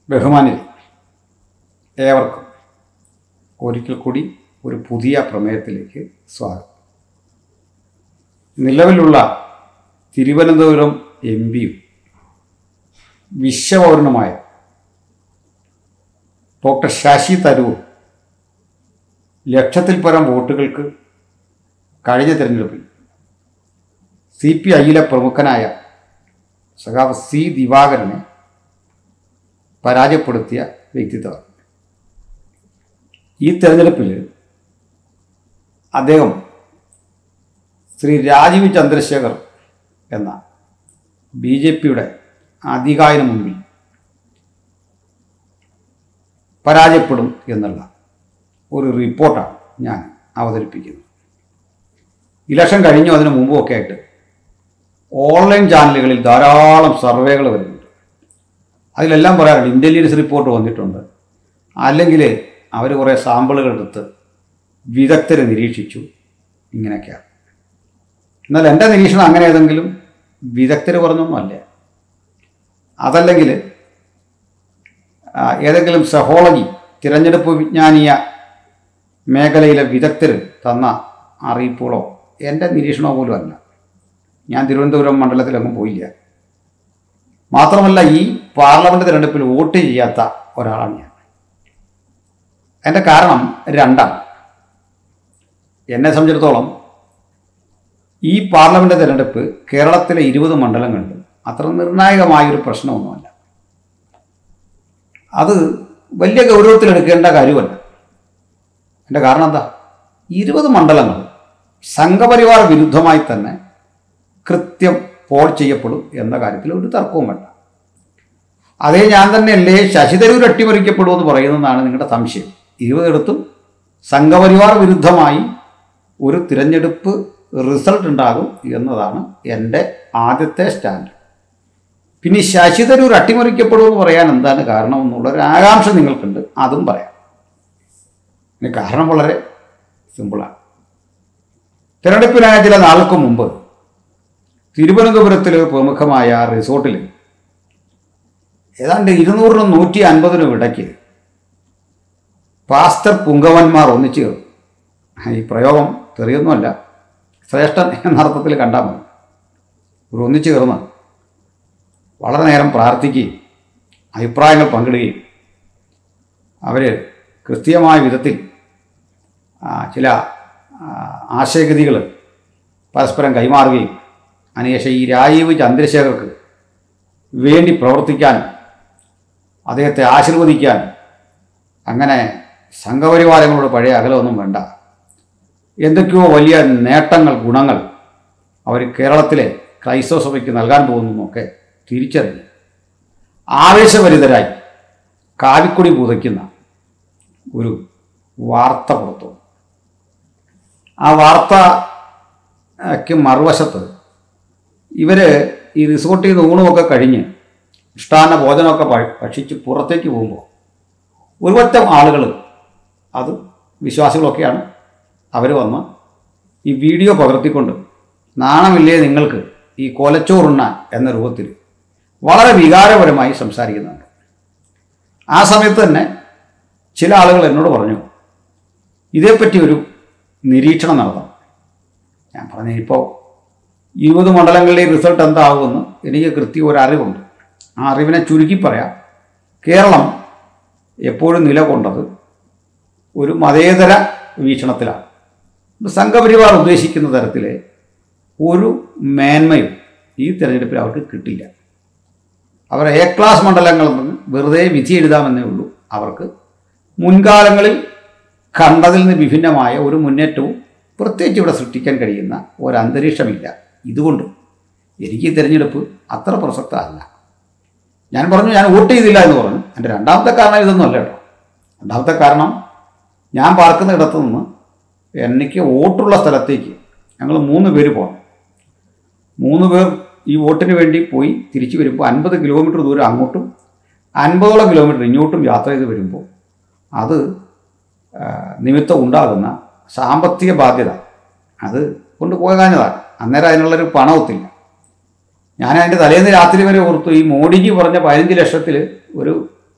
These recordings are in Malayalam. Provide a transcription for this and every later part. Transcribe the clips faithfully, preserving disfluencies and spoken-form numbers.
ബഹുമാനിൽ ഏവർക്കും ഒരിക്കൽ കൂടി ഒരു പുതിയ പ്രമേയത്തിലേക്ക് സ്വാഗതം. നിലവിലുള്ള തിരുവനന്തപുരം എം പിയും വിശ്വപൗരനുമായ ഡോക്ടർ ശശി തരൂർ ലക്ഷത്തിൽ പരം വോട്ടുകൾക്ക് കഴിഞ്ഞ തിരഞ്ഞെടുപ്പിൽ സി പി ഐയിലെ പ്രമുഖനായ സഖാവ് സി ദിവാകരനെ പരാജയപ്പെടുത്തിയ വ്യക്തിത്വമാണ്. ഈ തെരഞ്ഞെടുപ്പിൽ അദ്ദേഹം ശ്രീ രാജീവ് ചന്ദ്രശേഖർ എന്ന ബി ജെ പിയുടെ അധികായന് മുമ്പിൽ പരാജയപ്പെടും എന്നുള്ള ഒരു റിപ്പോർട്ടാണ് ഞാൻ അവതരിപ്പിക്കുന്നത്. ഇലക്ഷൻ കഴിഞ്ഞു അതിന് മുമ്പുമൊക്കെ ആയിട്ട് ഓൺലൈൻ ചാനലുകളിൽ ധാരാളം സർവേകൾ വരുന്നുണ്ട്. അതിലെല്ലാം പറയാറുണ്ട് ഇൻ്റലിജൻസ് റിപ്പോർട്ട് വന്നിട്ടുണ്ട്, അല്ലെങ്കിൽ അവർ കുറേ സാമ്പിളുകൾ എടുത്ത് വിദഗ്ധരെ നിരീക്ഷിച്ചു, ഇങ്ങനെയൊക്കെയാണ്. എന്നാൽ എൻ്റെ നിരീക്ഷണം അങ്ങനെ ഏതെങ്കിലും വിദഗ്ധർ പറഞ്ഞൊന്നും അല്ല. അതല്ലെങ്കിൽ ഏതെങ്കിലും സഹോളജി തിരഞ്ഞെടുപ്പ് വിജ്ഞാനീയ മേഖലയിലെ വിദഗ്ധർ തന്ന അറിയിപ്പുകളോ എൻ്റെ നിരീക്ഷണമോ പോലും അല്ല. ഞാൻ തിരുവനന്തപുരം മണ്ഡലത്തിലൊന്നും പോയില്ല. മാത്രമല്ല, ഈ പാർലമെൻറ്റ് തിരഞ്ഞെടുപ്പിൽ വോട്ട് ചെയ്യാത്ത ഒരാളാണ് ഞാൻ. എൻ്റെ കാരണം രണ്ടാണ്. എന്നെ സംബന്ധിച്ചിടത്തോളം ഈ പാർലമെൻറ്റ് തിരഞ്ഞെടുപ്പ് കേരളത്തിലെ ഇരുപത് മണ്ഡലങ്ങളിലും അത്ര നിർണായകമായൊരു പ്രശ്നമൊന്നുമല്ല. അത് വലിയ ഗൗരവത്തിലെടുക്കേണ്ട കാര്യമല്ല. എൻ്റെ കാരണം എന്താ? ഇരുപത് മണ്ഡലങ്ങൾ സംഘപരിവാർ വിരുദ്ധമായി തന്നെ കൃത്യം പോൾ ചെയ്യപ്പെടും എന്ന കാര്യത്തിൽ ഒരു തർക്കവും വേണ്ട. അതേ ഞാൻ തന്നെയല്ലേ ശശി തരൂർ അട്ടിമറിക്കപ്പെടുമെന്ന് പറയുന്നതാണ് നിങ്ങളുടെ സംശയം. ഇരുപതിടത്തും സംഘപരിവാർ വിരുദ്ധമായി ഒരു തിരഞ്ഞെടുപ്പ് റിസൾട്ട് ഉണ്ടാകും എന്നതാണ് എൻ്റെ ആദ്യത്തെ സ്റ്റാൻഡ്. പിന്നെ ശശി തരൂർ അട്ടിമറിക്കപ്പെടുമെന്ന് പറയാൻ എന്താണ് കാരണം എന്നുള്ളൊരു ആകാംക്ഷ നിങ്ങൾക്കുണ്ട്, അതും പറയാം. പിന്നെ കാരണം വളരെ സിമ്പിളാണ്. തിരഞ്ഞെടുപ്പിനായ ചില നാൾക്ക് മുമ്പ് തിരുവനന്തപുരത്തിലെ പ്രമുഖമായ റിസോർട്ടിൽ ഏതാണ്ട് ഇരുന്നൂറിനും നൂറ്റി അൻപതിനും ഇടയ്ക്ക് പാസ്റ്റർ പുങ്കവന്മാർ ഒന്നിച്ചു കയറും. ഈ പ്രയോഗം തെറിയൊന്നുമല്ല, ശ്രേഷ്ഠൻ എന്നർത്ഥത്തിൽ കണ്ടാൽ മതി. ഒരു ഒന്നിച്ചു കയറുന്ന വളരെ നേരം പ്രാർത്ഥിക്കുകയും അഭിപ്രായങ്ങൾ പങ്കിടുകയും അവർ കൃത്യമായ വിധത്തിൽ ചില ആശയഗതികൾ പരസ്പരം കൈമാറുകയും അതിനുശേഷം ഈ രാജീവ് ചന്ദ്രശേഖർക്ക് വേണ്ടി പ്രവർത്തിക്കാൻ, അദ്ദേഹത്തെ ആശീർവദിക്കാൻ, അങ്ങനെ സംഘപരിവാരങ്ങളോട് പഴയ അകലമൊന്നും വേണ്ട, എന്തൊക്കെയോ വലിയ നേട്ടങ്ങൾ, ഗുണങ്ങൾ അവർ കേരളത്തിലെ ക്രൈസ്തവ സഭയ്ക്ക് നൽകാൻ പോകുന്നതൊക്കെ തിരിച്ചറിഞ്ഞ് ആവേശഭരിതരായി കാവിക്കൊടി പുതയ്ക്കുന്ന ഒരു വാർത്ത പുറത്തു. ആ വാർത്തയ്ക്ക് മറുവശത്ത് ഇവർ ഈ റിസോർട്ടിൽ നിന്ന് ഊണുമൊക്കെ കഴിഞ്ഞ് ഇഷ്ടാന്ന ഭോജനമൊക്കെ ഭക്ഷിച്ച് പുറത്തേക്ക് പോകുമ്പോൾ ഒരുപറ്റം ആളുകൾ, അത് വിശ്വാസികളൊക്കെയാണ്, അവർ വന്ന് ഈ വീഡിയോ പകർത്തിക്കൊണ്ട് നാണമില്ലേ നിങ്ങൾക്ക് ഈ കൊലച്ചോറുണ്ണ എന്ന രൂപത്തിൽ വളരെ വികാരപരമായി സംസാരിക്കുന്നുണ്ട്. ആ സമയത്ത് തന്നെ ചില ആളുകൾ എന്നോട് പറഞ്ഞു ഇതേപ്പറ്റി ഒരു നിരീക്ഷണം നടത്തണം. ഞാൻ പറഞ്ഞു ഇപ്പോൾ ഇരുപത് മണ്ഡലങ്ങളിലെ റിസൾട്ട് എന്താകുമെന്ന് എനിക്ക് കൃത്യം ഒരു അറിവുണ്ട്. ആ അറിവിനെ ചുരുക്കി പറയാം. കേരളം എപ്പോഴും നിലകൊണ്ടത് ഒരു മതേതര വീക്ഷണത്തിലാണ്. സംഘപരിവാർ ഉദ്ദേശിക്കുന്ന തരത്തിലെ ഒരു മേന്മയും ഈ തിരഞ്ഞെടുപ്പിൽ അവർക്ക് കിട്ടില്ല. അവർ എ ക്ലാസ് മണ്ഡലങ്ങളിൽ നിന്ന് വെറുതെ വിധി എഴുതാമെന്നേ ഉള്ളൂ. അവർക്ക് മുൻകാലങ്ങളിൽ കണ്ടതിൽ നിന്ന് വിഭിന്നമായ ഒരു മുന്നേറ്റവും പ്രത്യേകിച്ച് ഇവിടെ സൃഷ്ടിക്കാൻ കഴിയുന്ന ഒരന്തരീക്ഷമില്ല. ഇതുകൊണ്ട് എനിക്ക് ഈ തിരഞ്ഞെടുപ്പ് അത്ര പ്രസക്തമല്ല. ഞാൻ പറഞ്ഞു ഞാൻ വോട്ട് ചെയ്തില്ല എന്ന് പറഞ്ഞു. എൻ്റെ രണ്ടാമത്തെ കാരണം ഇതൊന്നും അല്ല കേട്ടോ. രണ്ടാമത്തെ കാരണം ഞാൻ പാർക്കുന്ന ഇടത്തു നിന്ന് എനിക്ക് വോട്ടുള്ള സ്ഥലത്തേക്ക് ഞങ്ങൾ മൂന്ന് പേര് പോകണം. മൂന്ന് പേർ ഈ വോട്ടിന് വേണ്ടി പോയി തിരിച്ചു വരുമ്പോൾ അൻപത് കിലോമീറ്റർ ദൂരം അങ്ങോട്ടും അൻപതോളം കിലോമീറ്റർ ഇങ്ങോട്ടും യാത്ര ചെയ്ത് വരുമ്പോൾ അത് നിമിത്തം ഉണ്ടാകുന്ന സാമ്പത്തിക ബാധ്യത അത് കൊണ്ടുപോകാഞ്ഞതാണ്. അന്നേരം അതിനുള്ളൊരു പണമൊത്തില്ല. ഞാൻ അതിൻ്റെ തലേന്ന് രാത്രി വരെ ഓർത്തു ഈ മോഡിജി പറഞ്ഞ പതിനഞ്ച് ലക്ഷത്തിൽ ഒരു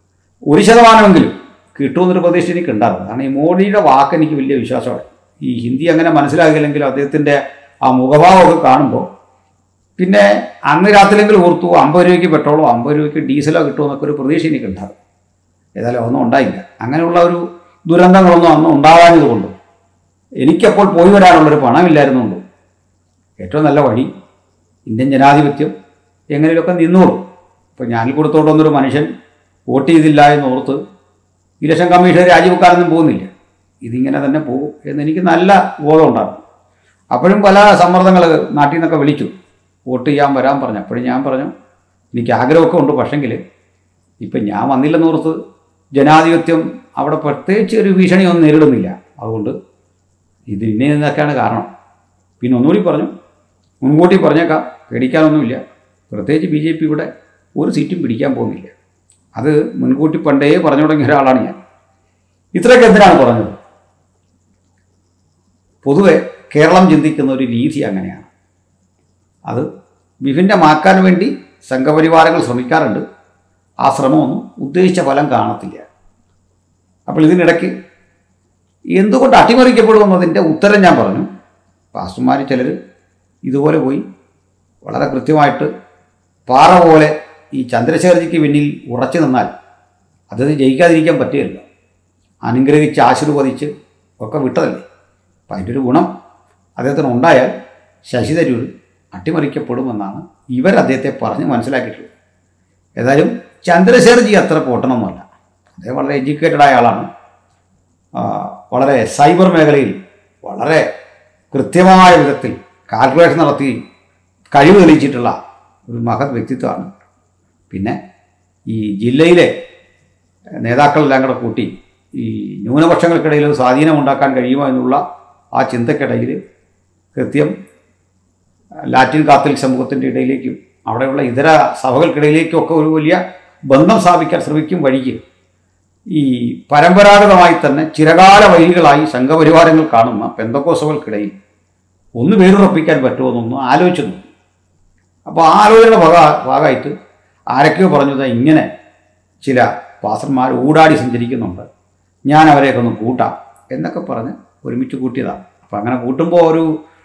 ഒരു ശതമാനമെങ്കിലും കിട്ടുമെന്നൊരു പ്രതീക്ഷ എനിക്ക് ഉണ്ടായിരുന്നു. കാരണം ഈ മോഡിയുടെ വാക്ക് എനിക്ക് വലിയ വിശ്വാസമാണ്. ഈ ഹിന്ദി അങ്ങനെ മനസ്സിലാകില്ലെങ്കിലും അദ്ദേഹത്തിൻ്റെ ആ മുഖഭാവമൊക്കെ കാണുമ്പോൾ പിന്നെ അന്ന് രാത്രിയെങ്കിലും ഓർത്തു അമ്പത് രൂപയ്ക്ക് പെട്രോളോ അമ്പത് രൂപയ്ക്ക് ഡീസലോ കിട്ടുമെന്നൊക്കെ ഒരു പ്രതീക്ഷ എനിക്ക് ഉണ്ടാകും. ഏതായാലും ഒന്നും ഉണ്ടായില്ല. അങ്ങനെയുള്ള ഒരു ദുരന്തങ്ങളൊന്നും അന്ന് ഉണ്ടാകാഞ്ഞത് കൊണ്ടും എനിക്കപ്പോൾ പോയി വരാനുള്ളൊരു പണമില്ലായിരുന്നുകൊണ്ടും ഏറ്റവും നല്ല വഴി ഇന്ത്യൻ ജനാധിപത്യം എങ്ങനെയൊക്കെ നിന്നോളും. ഇപ്പോൾ ഞാനിൽ കൊടുത്തോണ്ട് വന്നൊരു മനുഷ്യൻ വോട്ട് ചെയ്തില്ല എന്നോർത്ത് ഇലക്ഷൻ കമ്മീഷൻ രാജിവെക്കാനൊന്നും പോകുന്നില്ല. ഇതിങ്ങനെ തന്നെ പോകും എന്നെനിക്ക് നല്ല ബോധമുണ്ടാകും. അപ്പോഴും പല സമ്മർദ്ദങ്ങൾ നാട്ടിൽ നിന്നൊക്കെ വിളിച്ചു വോട്ട് ചെയ്യാൻ വരാൻ പറഞ്ഞു. അപ്പോഴും ഞാൻ പറഞ്ഞു എനിക്ക് ആഗ്രഹമൊക്കെ ഉണ്ട്, പക്ഷെങ്കിൽ ഇപ്പം ഞാൻ വന്നില്ലെന്നോർത്ത് ജനാധിപത്യം അവിടെ പ്രത്യേകിച്ച് ഒരു ഭീഷണിയൊന്നും നേരിടുന്നില്ല. അതുകൊണ്ട് ഇത് ഇന്നേ നിന്നൊക്കെയാണ് കാരണം. പിന്നെ ഒന്നുകൂടി പറഞ്ഞു, മുൻകൂട്ടി പറഞ്ഞേക്കാം, പേടിക്കാനൊന്നുമില്ല. പ്രത്യേകിച്ച് ബി ജെ പി ഇവിടെ ഒരു സീറ്റും പിടിക്കാൻ പോകുന്നില്ല. അത് മുൻകൂട്ടി പണ്ടേ പറഞ്ഞു തുടങ്ങിയ ഒരാളാണ് ഞാൻ. ഇത്രയൊക്കെ എന്തിനാണ് പറഞ്ഞത്? പൊതുവെ കേരളം ചിന്തിക്കുന്ന ഒരു രീതി അങ്ങനെയാണ്. അത് വിഭിന്നമാക്കാൻ വേണ്ടി സംഘപരിവാരങ്ങൾ ശ്രമിക്കാറുണ്ട്. ആ ശ്രമമൊന്നും ഉദ്ദേശിച്ച ഫലം കാണത്തില്ല. അപ്പോൾ ഇതിനിടയ്ക്ക് എന്തുകൊണ്ട് അട്ടിമറിക്കപ്പെടുമെന്നതിൻ്റെ ഉത്തരം ഞാൻ പറഞ്ഞു. പാസ്റ്റർമാർ ചിലർ ഇതുപോലെ പോയി വളരെ കൃത്യമായിട്ട് പാറ പോലെ ഈ ചന്ദ്രശേഖർജിക്ക് പിന്നിൽ ഉറച്ചു നിന്നാൽ അത് ജയിക്കാതിരിക്കാൻ പറ്റുകയില്ല. അനുഗ്രഹിച്ച് ആശീർവദിച്ച് ഒക്കെ വിട്ടതല്ലേ. അപ്പം അതിൻ്റെ ഒരു ഗുണം അദ്ദേഹത്തിന് ഉണ്ടായാൽ ശശി തരൂർ അട്ടിമറിക്കപ്പെടുമെന്നാണ് ഇവർ അദ്ദേഹത്തെ പറഞ്ഞ് മനസ്സിലാക്കിയിട്ടുള്ളത്. ഏതായാലും ചന്ദ്രശേഖർജി അത്ര പൊട്ടണമൊന്നുമല്ല. അദ്ദേഹം വളരെ എഡ്യൂക്കേറ്റഡായ ആളാണ്. വളരെ സൈബർ മേഖലയിൽ വളരെ കൃത്യമായ വിധത്തിൽ കാൽക്കുലേഷൻ നടത്തി കഴിവ് തെളിയിച്ചിട്ടുള്ള ഒരു മഹത് വ്യക്തിത്വമാണ്. പിന്നെ ഈ ജില്ലയിലെ നേതാക്കളെല്ലാം കൂടെ കൂട്ടി ഈ ന്യൂനപക്ഷങ്ങൾക്കിടയിൽ സ്വാധീനമുണ്ടാക്കാൻ കഴിയുമോ എന്നുള്ള ആ ചിന്തക്കിടയിൽ കൃത്യം ലാറ്റിൻ കാത്തലിക് സമൂഹത്തിൻ്റെ ഇടയിലേക്കും അവിടെയുള്ള ഇതര സഭകൾക്കിടയിലേക്കും ഒക്കെ ഒരു വലിയ ബന്ധം സ്ഥാപിക്കാൻ ശ്രമിക്കും വഴിക്ക് ഈ പരമ്പരാഗതമായി തന്നെ ചിരകാല വൈരികളായി സംഘപരിവാരങ്ങൾ കാണുന്ന പെന്തക്കോസുകൾക്കിടയിൽ ഒന്ന് വേരുറപ്പിക്കാൻ പറ്റുമെന്നൊന്ന് ആലോചിച്ചു. അപ്പോൾ ആ ആലോചനയുടെ ഭാഗ ഭാഗമായിട്ട് ആരൊക്കെയോ പറഞ്ഞത് ഇങ്ങനെ ചില പാസ്റ്റർമാർ ഊടാടി സഞ്ചരിക്കുന്നുണ്ട്, ഞാൻ അവരെയൊക്കെ ഒന്ന് കൂട്ടാം എന്നൊക്കെ പറഞ്ഞ് ഒരുമിച്ച് കൂട്ടിയതാണ്. അപ്പോൾ അങ്ങനെ കൂട്ടുമ്പോൾ ഒരു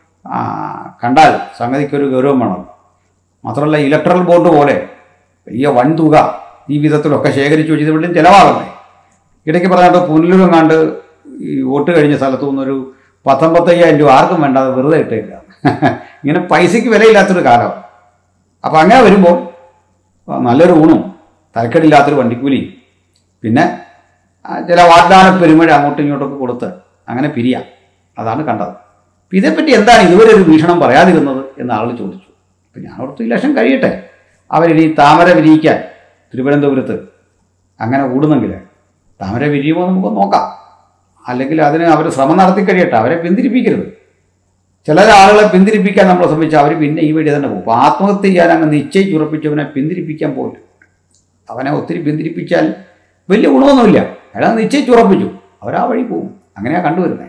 കണ്ടാൽ സംഗതിക്കൊരു ഗൗരവം വേണം. മാത്രമല്ല ഇലക്ട്രൽ ബോണ്ട് പോലെ വലിയ വൻതുക ഈ വിധത്തിലൊക്കെ ശേഖരിച്ചു വെച്ചത് വീണ്ടും ചിലവാകണ്ടേ. ഇടയ്ക്ക് പറഞ്ഞിട്ട് പുനലൂരെങ്ങാണ്ട് ഈ വോട്ട് കഴിഞ്ഞ സ്ഥലത്തു നിന്നൊരു പത്തൊമ്പത്തയ്യായിരം രൂപ ആർക്കും വേണ്ട, അത് വെറുതെ ഇട്ടേക്കുക. ഇങ്ങനെ പൈസയ്ക്ക് വിലയില്ലാത്തൊരു കാലം. അപ്പോൾ അങ്ങനെ വരുമ്പോൾ നല്ലൊരു ഊണും തരക്കേടില്ലാത്തൊരു വണ്ടിക്കൂലി പിന്നെ ചില വാഗ്ദാന പെരുമഴ അങ്ങോട്ടും ഇങ്ങോട്ടൊക്കെ കൊടുത്ത് അങ്ങനെ പിരിയാം. അതാണ് കണ്ടത്. അപ്പം ഇതേപ്പറ്റി എന്താണ് ഇതുവരെ ഒരു വീക്ഷണം പറയാതിരുന്നത് എന്ന് ആളുകൾ ചോദിച്ചു. അപ്പം ഞാൻ ഓർത്തു ഇലക്ഷൻ കഴിയട്ടെ, അവരിനി താമര വിരിയിക്കാൻ തിരുവനന്തപുരത്ത് അങ്ങനെ കൂടുന്നെങ്കിൽ താമര വിരിയുമോ നമുക്ക് നോക്കാം. അല്ലെങ്കിൽ അതിന് അവർ ശ്രമം നടത്തി കഴിയട്ടെ, അവരെ പിന്തിരിപ്പിക്കരുത്. ചില ആളുകളെ പിന്തിരിപ്പിക്കാൻ നമ്മൾ ശ്രമിച്ചാൽ അവർ പിന്നെ ഈ വഴി തന്നെ പോകും. അപ്പോൾ ആത്മഹത്യ ചെയ്യാൻ അങ്ങ് നിശ്ചയിച്ചുറപ്പിച്ചവനെ പിന്തിരിപ്പിക്കാൻ പോലും അവനെ ഒത്തിരി പിന്തിരിപ്പിച്ചാൽ വലിയ ഗുണമൊന്നുമില്ല. അയാൾ നിശ്ചയിച്ചുറപ്പിച്ചു, അവരാ വഴി പോകും. അങ്ങനെയാണ് കണ്ടുവരുന്നത്.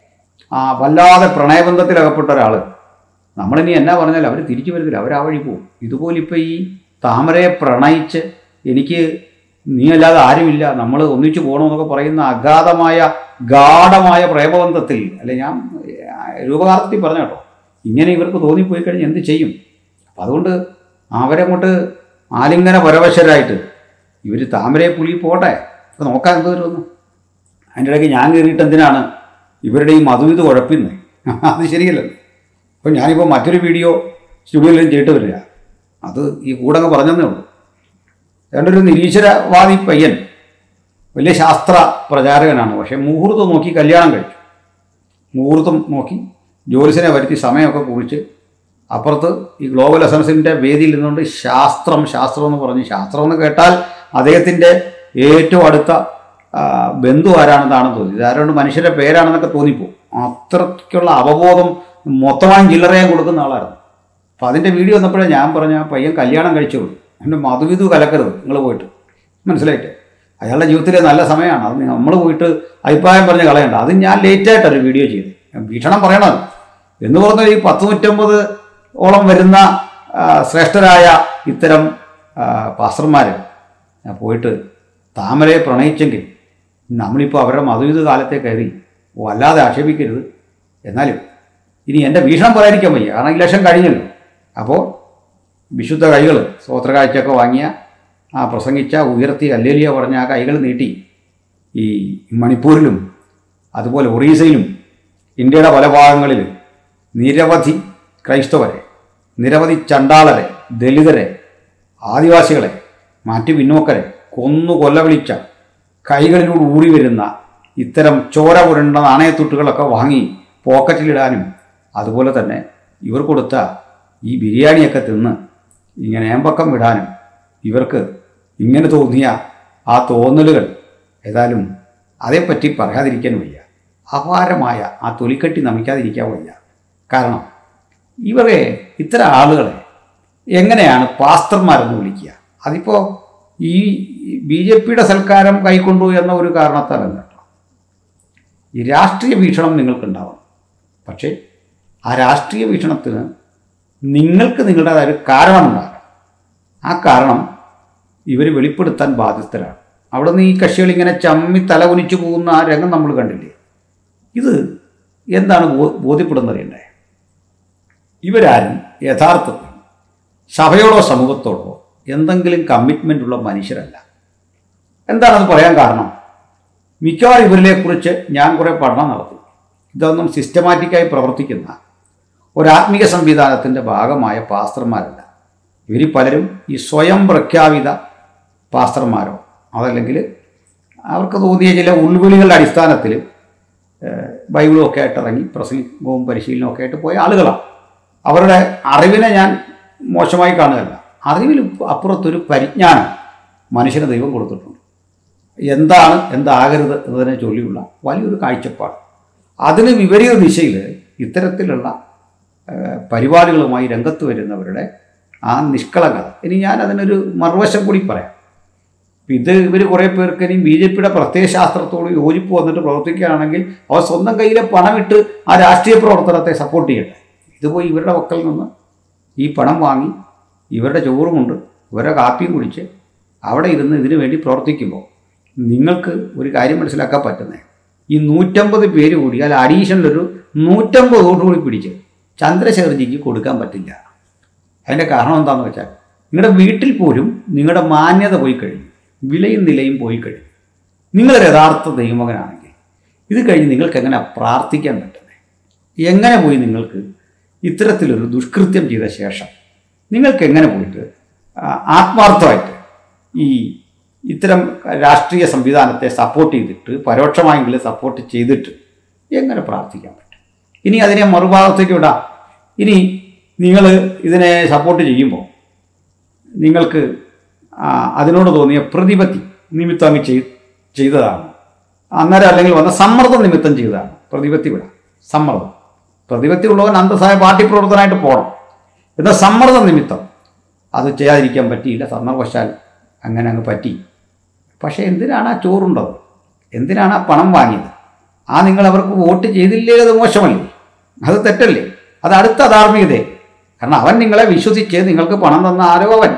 ആ വല്ലാതെ പ്രണയബന്ധത്തിലകപ്പെട്ട ഒരാൾ നമ്മളിനി എന്നാ പറഞ്ഞാൽ അവർ തിരിച്ചു വരുന്നില്ല, അവരാ വഴി പോകും. ഇതുപോലെ ഇപ്പോൾ ഈ താമരയെ പ്രണയിച്ച് എനിക്ക് നീ അല്ലാതെ ആരുമില്ല, നമ്മൾ ഒന്നിച്ചു പോകണമെന്നൊക്കെ പറയുന്ന അഗാധമായ ഗാഢമായ പ്രേമബന്ധത്തിൽ അല്ലെ, ഞാൻ രൂപകാർത്ഥത്തിൽ പറഞ്ഞ കേട്ടോ, ഇങ്ങനെ ഇവർക്ക് തോന്നിപ്പോയി കഴിഞ്ഞാൽ എന്ത് ചെയ്യും? അപ്പം അതുകൊണ്ട് അവരെ കൊണ്ട് ആലിംഗന പരവശരായിട്ട് ഇവർ താമരയെ പുലി പോട്ടെ, അത് നോക്കാൻ എന്ത് വരുമെന്ന്. അതിൻ്റെ ഇടയ്ക്ക് ഞാൻ കയറിയിട്ട് എന്തിനാണ് ഇവരുടെ ഈ മധുവിത് കുഴപ്പിക്കുന്നത്? അത് ശരിയല്ലല്ലോ. അപ്പോൾ ഞാനിപ്പോൾ മറ്റൊരു വീഡിയോ സ്റ്റുഡിയോയിലും ചെയ്തിട്ട് വരിക, അത് ഈ കൂടങ്ങ് പറഞ്ഞതേ ഉള്ളൂ. ഏതാണ്ട് ഒരു നിരീശ്വരവാദി പയ്യൻ, വലിയ ശാസ്ത്ര പ്രചാരകനാണ്, പക്ഷേ മുഹൂർത്തം നോക്കി കല്യാണം കഴിച്ചു. മുഹൂർത്തം നോക്കി ജ്യോത്സ്യനെ വരുത്തി സമയമൊക്കെ കുറിച്ച് അപ്പുറത്ത് ഈ ഗ്ലോബൽ എസൻസിൻ്റെ വേദിയിൽ നിന്നുകൊണ്ട് ശാസ്ത്രം ശാസ്ത്രം എന്ന് പറഞ്ഞ്, ശാസ്ത്രം എന്ന് കേട്ടാൽ അദ്ദേഹത്തിൻ്റെ ഏറ്റവും അടുത്ത ബന്ധു ആരാണെന്നാണ് തോന്നി. ഇതാരോണ്ട് മനുഷ്യരുടെ പേരാണെന്നൊക്കെ തോന്നിപ്പോവും. അത്രയ്ക്കുള്ള അവബോധം മൊത്തമായും ചില്ലറയാൻ കൊടുക്കുന്ന ആളായിരുന്നു. അപ്പോൾ അതിൻ്റെ വീഡിയോ വന്നപ്പോഴേ ഞാൻ പറഞ്ഞ പയ്യൻ കല്യാണം കഴിച്ചോളൂ, എൻ്റെ മധുവിധു കലക്കരുത് നിങ്ങൾ പോയിട്ട്, മനസ്സിലായിട്ട് അയാളുടെ ജീവിതത്തിലെ നല്ല സമയമാണ്, അത് നമ്മൾ പോയിട്ട് അഭിപ്രായം പറഞ്ഞ് കളയണ്ട. അത് ഞാൻ ലേറ്റായിട്ടൊരു വീഡിയോ ചെയ്ത് വീക്ഷണം പറയണത് എന്ന് പറഞ്ഞാൽ ഈ പത്ത് നൂറ്റമ്പത് ഓളം വരുന്ന ശ്രേഷ്ഠരായ ഇത്തരം പാസ്റ്റർമാർ പോയിട്ട് താമരയെ പ്രണയിച്ചെങ്കിൽ നമ്മളിപ്പോൾ അവരുടെ മധുവിധ കാലത്തെ കയറി വല്ലാതെ ആക്ഷേപിക്കരുത്. എന്നാലും ഇനി എൻ്റെ വീക്ഷണം പറയാതിരിക്കാൻ വയ്യ, കാരണം ഇലക്ഷൻ കഴിഞ്ഞല്ലോ. അപ്പോൾ വിശുദ്ധ കൈകൾ സ്വോത്രകാഴ്ചയൊക്കെ വാങ്ങിയ ആ പ്രസംഗിച്ച ഉയർത്തി അല്ലേലിയ പറഞ്ഞ ആ കൈകൾ നീട്ടി ഈ മണിപ്പൂരിലും അതുപോലെ ഒറീസയിലും ഇന്ത്യയുടെ പല ഭാഗങ്ങളിൽ നിരവധി ക്രൈസ്തവരെ, നിരവധി ചണ്ടാളരെ, ദലിതരെ, ആദിവാസികളെ, മറ്റു പിന്നോക്കരെ കൊന്നു കൊല്ല വിളിച്ച കൈകളിലൂടെ ഊറി വരുന്ന ഇത്തരം ചോര പുരണ്ട നാണയത്തുട്ടുകളൊക്കെ വാങ്ങി പോക്കറ്റിലിടാനും അതുപോലെ തന്നെ ഇവർ കൊടുത്ത ഈ ബിരിയാണിയൊക്കെ തിന്ന് ഇങ്ങനെ ഏമ്പക്കം വിടാനും ഇവർക്ക് ഇങ്ങനെ തോന്നിയ ആ തോന്നലുകൾ ഏതായാലും അതേപ്പറ്റി പറയാതിരിക്കാൻ വയ്യ. അപാരമായ ആ തൊലിക്കെട്ടി നമിക്കാതിരിക്കാൻ വയ്യ. കാരണം ഇവരെ ഇത്തരം ആളുകളെ എങ്ങനെയാണ് പാസ്റ്റർമാരെന്ന് വിളിക്കുക? അതിപ്പോൾ ഈ ബി ജെ പിയുടെ സൽക്കാരം കൈക്കൊണ്ടു എന്ന ഒരു കാരണത്താലല്ല കേട്ടോ. ഈ രാഷ്ട്രീയ വീക്ഷണം നിങ്ങൾക്കുണ്ടാവണം. പക്ഷേ ആ രാഷ്ട്രീയ വീക്ഷണത്തിന് നിങ്ങൾക്ക് നിങ്ങളുടേതായ ഒരു കാരണമുണ്ടാകും. ആ കാരണം ഇവർ വെളിപ്പെടുത്താൻ ബാധ്യസ്ഥരാണ്. അവിടെ നിന്ന് ഈ കക്ഷികൾ ഇങ്ങനെ ചമ്മി തല കുനിച്ചു പോകുന്ന ആ രംഗം നമ്മൾ കണ്ടില്ലേ? ഇത് എന്താണ് ബോധ്യപ്പെടുന്നത് അറിയണ്ടേ? ഇവരാരും യഥാർത്ഥത്തിൽ സഭയോടോ സമൂഹത്തോടോ എന്തെങ്കിലും കമ്മിറ്റ്മെൻ്റ് ഉള്ള മനുഷ്യരല്ല. എന്താണത് പറയാൻ കാരണം? മിക്കവാറും ഇവരിലെക്കുറിച്ച് ഞാൻ കുറേ പഠനം നടത്തി. ഇതൊന്നും സിസ്റ്റമാറ്റിക്കായി പ്രവർത്തിക്കുന്ന ഒരാത്മീക സംവിധാനത്തിൻ്റെ ഭാഗമായ പാസ്റ്റർമാരല്ല. ഇവർ പലരും ഈ സ്വയം പ്രഖ്യാപിത പാസ്റ്റർമാരോ അതല്ലെങ്കിൽ അവർക്ക് തോന്നിയ ചില ഉൾവിളികളുടെ അടിസ്ഥാനത്തിൽ ബൈബിളും ഒക്കെ ആയിട്ട് ഇറങ്ങി പ്രസംഗവും പരിശീലനവും ഒക്കെ ആയിട്ട് പോയ ആളുകളാണ്. അവരുടെ അറിവിനെ ഞാൻ മോശമായി കാണുകയല്ല. അറിവിൽ അപ്പുറത്തൊരു പരിജ്ഞാനം മനുഷ്യന് ദൈവം കൊടുത്തിട്ടുണ്ട്. എന്താണ് എന്താകരുത് എന്നതിനെ ചൊല്ലിയുള്ള വലിയൊരു കാഴ്ചപ്പാട്. അതിന് വിപരീത ദിശയിൽ ഇത്തരത്തിലുള്ള പരിപാടികളുമായി രംഗത്ത് വരുന്നവരുടെ ആ നിഷ്കളങ്കത. ഇനി ഞാൻ അതിനൊരു മറുവശം കൂടി പറയാം. ഇത് ഇവർ കുറേ പേർക്ക് ഇനി ബി ജെ പിയുടെ പ്രത്യയശാസ്ത്രത്തോട് യോജിപ്പ് വന്നിട്ട് പ്രവർത്തിക്കുകയാണെങ്കിൽ അവർ സ്വന്തം കയ്യിലെ പണമിട്ട് ആ രാഷ്ട്രീയ പ്രവർത്തനത്തെ സപ്പോർട്ട് ചെയ്യട്ടെ. ഇതുപോയി ഇവരുടെ മക്കളിൽ നിന്ന് ഈ പണം വാങ്ങി ഇവരുടെ ചോറുമുണ്ട് ഇവരുടെ കാപ്പിയും കുടിച്ച് അവിടെ ഇരുന്ന് ഇതിനു വേണ്ടി പ്രവർത്തിക്കുമ്പോൾ നിങ്ങൾക്ക് ഒരു കാര്യം മനസ്സിലാക്കാൻ പറ്റുന്നത്, ഈ നൂറ്റമ്പത് പേര് കൂടിയാൽ അഡീഷണലൊരു നൂറ്റമ്പത് വോട്ട് കൂടി പിടിച്ച് ചന്ദ്രശേഖർജിക്ക് കൊടുക്കാൻ പറ്റില്ല. അതിൻ്റെ കാരണം എന്താണെന്ന് വെച്ചാൽ നിങ്ങളുടെ വീട്ടിൽ പോലും നിങ്ങളുടെ മാന്യത പോയി കഴിഞ്ഞു, വിലയും നിലയും പോയി കഴിഞ്ഞു. നിങ്ങളൊരു യഥാർത്ഥ ദൈവമകനാണെങ്കിൽ ഇത് കഴിഞ്ഞ് നിങ്ങൾക്ക് എങ്ങനെ പ്രാർത്ഥിക്കാൻ പറ്റുന്നത്? എങ്ങനെ പോയി നിങ്ങൾക്ക് ഇത്തരത്തിലൊരു ദുഷ്കൃത്യം ചെയ്ത ശേഷം നിങ്ങൾക്ക് എങ്ങനെ പോയിട്ട് ആത്മാർത്ഥമായിട്ട് ഈ ഇത്തരം രാഷ്ട്രീയ സംവിധാനത്തെ സപ്പോർട്ട് ചെയ്തിട്ട് പരോക്ഷമായെങ്കിലും സപ്പോർട്ട് ചെയ്തിട്ട് എങ്ങനെ പ്രാർത്ഥിക്കാൻ പറ്റും? ഇനി അതിനെ മറുഭാഗത്തേക്ക് വിടാം. ഇനി നിങ്ങൾ ഇതിനെ സപ്പോർട്ട് ചെയ്യുമ്പോൾ നിങ്ങൾക്ക് അതിനോട് തോന്നിയ പ്രതിപത്തി നിമിത്തം അങ്ങ് ചെയ് ചെയ്തതാണ് അന്നേരം അല്ലെങ്കിൽ വന്ന സമ്മർദ്ദം നിമിത്തം ചെയ്തതാണ്. പ്രതിപത്തി വിടാം. സമ്മർദ്ദം പ്രതിപത്തി ഉള്ളവൻ അന്തസ്സായ പാർട്ടി പ്രവർത്തനമായിട്ട് പോകണം. എന്നാൽ സമ്മർദ്ദം നിമിത്തം അത് ചെയ്യാതിരിക്കാൻ പറ്റിയില്ല, സന്ദർഭവശാൽ അങ്ങനെ അങ്ങ് പറ്റി. പക്ഷേ എന്തിനാണ് ആ ചോറുണ്ടത്? എന്തിനാണ് ആ പണം വാങ്ങിയത്? ആ നിങ്ങൾ അവർക്ക് വോട്ട് ചെയ്തില്ലേ, അത് മോശമല്ലേ? അത് തെറ്റല്ലേ? അത് അടുത്ത ധാർമ്മികതയെ. കാരണം അവൻ നിങ്ങളെ വിശ്വസിച്ച് നിങ്ങൾക്ക് പണം തന്ന ആരോ അവൻ,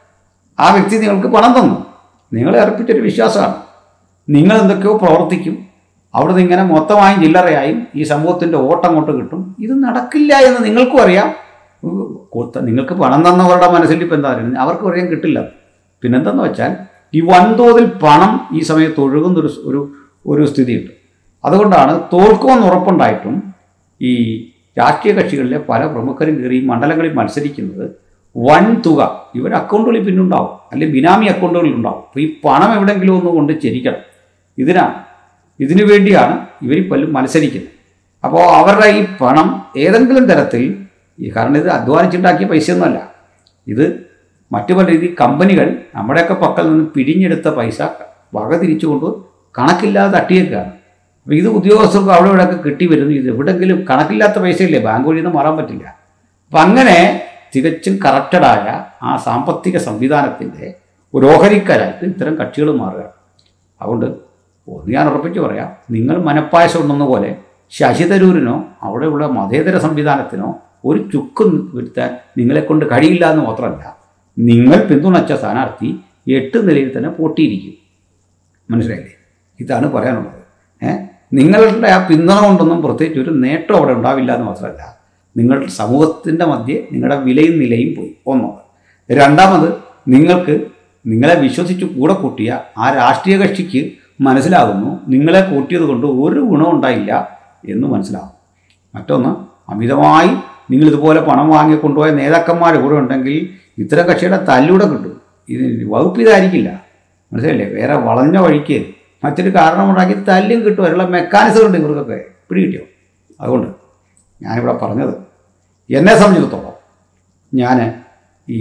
ആ വ്യക്തി നിങ്ങൾക്ക് പണം തന്നു, നിങ്ങളെ അർപ്പിച്ചൊരു വിശ്വാസമാണ്. നിങ്ങൾ എന്തൊക്കെയോ പ്രവർത്തിക്കും, അവിടുന്ന് ഇങ്ങനെ മൊത്തമായും ചില്ലറയായും ഈ സമൂഹത്തിൻ്റെ ഓട്ടം കൊണ്ട് കിട്ടും. ഇത് നടക്കില്ല എന്ന് നിങ്ങൾക്കും അറിയാം. നിങ്ങൾക്ക് പണം തന്നവരുടെ മനസ്സിൽ ഇപ്പം എന്താ പറയുന്നത്? അവർക്ക് അറിയാൻ കിട്ടില്ല. പിന്നെന്തെന്ന് വെച്ചാൽ ഈ വൻതോതിൽ പണം ഈ സമയത്ത് ഒഴുകുന്നൊരു ഒരു ഒരു സ്ഥിതിയുണ്ട്. അതുകൊണ്ടാണ് തോൽക്കുമെന്ന് ഉറപ്പുണ്ടായിട്ടും ഈ രാഷ്ട്രീയ കക്ഷികളിലെ പല പ്രമുഖരും കയറി മണ്ഡലങ്ങളിൽ മത്സരിക്കുന്നത് വൻ തുക ഇവർ അക്കൗണ്ടുകളിൽ പിന്നുണ്ടാവും, അല്ലെങ്കിൽ ബിനാമി അക്കൗണ്ടുകളിൽ ഉണ്ടാവും. അപ്പോൾ ഈ പണം എവിടെയെങ്കിലും ഒന്ന് കൊണ്ട് ചെരിക്കണം. ഇതിനാണ് ഇതിനു വേണ്ടിയാണ് ഇവർ പലരും മത്സരിക്കുന്നത്. അപ്പോൾ അവരുടെ ഈ പണം ഏതെങ്കിലും തരത്തിൽ ഈ കാരണം ഇത് അധ്വാനിച്ചുണ്ടാക്കിയ പൈസയൊന്നുമല്ല, ഇത് മറ്റു പല രീതി കമ്പനികൾ നമ്മുടെയൊക്കെ പക്കൽ നിന്ന് പിടിഞ്ഞെടുത്ത പൈസ വക തിരിച്ചുകൊണ്ട് കണക്കില്ലാതെ തട്ടിയേക്കാണ്. അപ്പോൾ ഇത് ഉദ്യോഗസ്ഥർക്ക് അവിടെ ഇവിടെയൊക്കെ കിട്ടി വരുന്നു. ഇത് എവിടെയെങ്കിലും കണക്കില്ലാത്ത പൈസയില്ലേ, ബാങ്ക് വഴി നിന്ന് മാറാൻ പറ്റില്ല. അപ്പം അങ്ങനെ തികച്ചും കറക്റ്റഡായ ആ സാമ്പത്തിക സംവിധാനത്തിൻ്റെ ഒരു ഓഹരിക്കാരായിട്ട് ഇത്തരം കക്ഷികൾ മാറുകയാണ്. അതുകൊണ്ട് ഒന്ന് ഞാൻ ഉറപ്പിച്ച് പറയാം, നിങ്ങൾ മനപ്പായസം ഉണ്ടെന്ന പോലെ ശശി തരൂരിനോ അവിടെയുള്ള മതേതര സംവിധാനത്തിനോ ഒരു ചുക്കും വരുത്താൻ നിങ്ങളെക്കൊണ്ട് കഴിയില്ല എന്ന് മാത്രമല്ല, നിങ്ങൾ പിന്തുണച്ച സ്ഥാനാർത്ഥി എട്ട് നിലയിൽ തന്നെ പൊട്ടിയിരിക്കും. മനസ്സിലായില്ലേ? ഇതാണ് പറയാനുള്ളത്. ഏഹ് നിങ്ങളുടെ ആ പിന്തുണ കൊണ്ടൊന്നും പ്രത്യേകിച്ച് ഒരു നേട്ടം അവിടെ ഉണ്ടാവില്ല എന്ന് മാത്രമല്ല, നിങ്ങളുടെ സമൂഹത്തിൻ്റെ മധ്യേ നിങ്ങളുടെ വിലയും നിലയും പോയി. ഒന്നോ രണ്ടാമത്, നിങ്ങൾക്ക് നിങ്ങളെ വിശ്വസിച്ച് കൂടെ കൂട്ടിയ ആ രാഷ്ട്രീയ കക്ഷിക്ക് മനസ്സിലാകുന്നു നിങ്ങളെ കൂട്ടിയത് കൊണ്ട് ഒരു ഗുണം ഉണ്ടായില്ല എന്ന് മനസ്സിലാകും. മറ്റൊന്ന്, അമിതമായി നിങ്ങളിതുപോലെ പണം വാങ്ങി കൊണ്ടുപോയ നേതാക്കന്മാർ കൂടെ ഉണ്ടെങ്കിൽ ഇത്തരം കക്ഷിയുടെ തല്ലൂടെ കിട്ടും. ഇത് വകുപ്പ് ഇതായിരിക്കില്ല, മനസ്സിലല്ലേ? വേറെ വളഞ്ഞ വഴിക്ക് മറ്റൊരു കാരണമുണ്ടാക്കി തല്ലും കിട്ടും. അതിനുള്ള മെക്കാനിസം ഉണ്ട് ഇവർക്കൊക്കെ. പിടികിട്ടിയോ? അതുകൊണ്ട് ഞാനിവിടെ പറഞ്ഞത്, എന്നെ സംബന്ധിച്ചിടത്തോളം ഞാൻ ഈ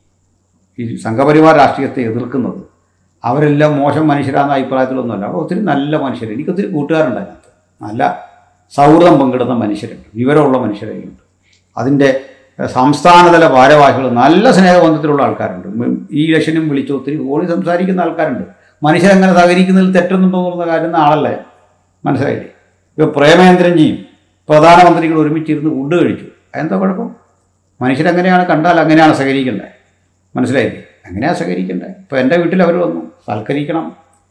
ഈ സംഘപരിവാർ രാഷ്ട്രീയത്തെ എതിർക്കുന്നത് അവരെല്ലാം മോശം മനുഷ്യരാണെന്ന അഭിപ്രായത്തിലൊന്നുമല്ല. അവിടെ ഒത്തിരി നല്ല മനുഷ്യർ, എനിക്കൊത്തിരി കൂട്ടുകാരുണ്ട് അതിനകത്ത്. നല്ല സൗഹൃദം പങ്കിടുന്ന മനുഷ്യരുണ്ട്, വിവരമുള്ള മനുഷ്യരുണ്ട്. അതിൻ്റെ സംസ്ഥാനതല ഭാരവാഹികൾ നല്ല സ്നേഹബന്ധത്തിലുള്ള ആൾക്കാരുണ്ട്. ഈ ഇലക്ഷനും വിളിച്ച് ഒത്തിരി ഓടി സംസാരിക്കുന്ന ആൾക്കാരുണ്ട്. മനുഷ്യരെങ്ങനെ സഹകരിക്കുന്നതിൽ തെറ്റൊന്നുണ്ടോ എന്നുള്ള കാര്യം ആളല്ലേ, മനസ്സിലായില്ലേ? ഇപ്പോൾ പ്രേമേന്ദ്രൻജിയും പ്രധാനമന്ത്രികൾ ഒരുമിച്ചിരുന്ന് ഫുഡ് കഴിച്ചു. അതെന്താ കുഴപ്പം? മനുഷ്യരെങ്ങനെയാണ് കണ്ടാൽ അങ്ങനെയാണ് സഹകരിക്കേണ്ടത്, മനസ്സിലായില്ലേ? അങ്ങനെയാണ് സഹകരിക്കേണ്ടത്. ഇപ്പോൾ എൻ്റെ വീട്ടിൽ അവർ വന്നു, സൽക്കരിക്കണം,